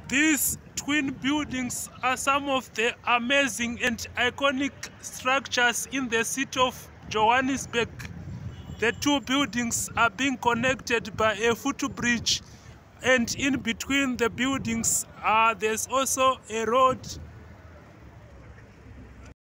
These twin buildings are some of the amazing and iconic structures in the city of Johannesburg. The two buildings are being connected by a footbridge, and in between the buildings there's also a road